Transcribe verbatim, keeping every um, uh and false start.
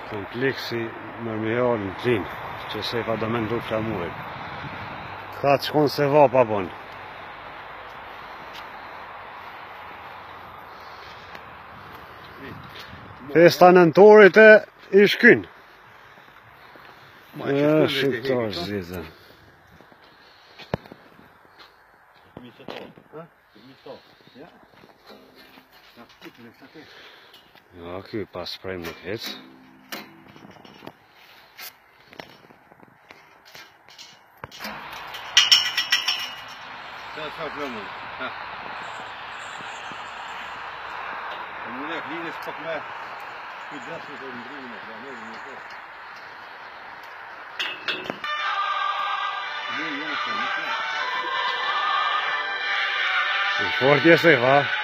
Kompleksi mërmijor në plinë, që se ka do me ndu flamurit. Ka të shkon se va pa bon. Festa nëntorit e i shkyn. E, shqiptar zizën. Ja, ky pas prem nuk hec. Sa sa plëmën. Në në lidhës pak me kujdesin të ndrimin e planetën në të. Në fort jesë e va.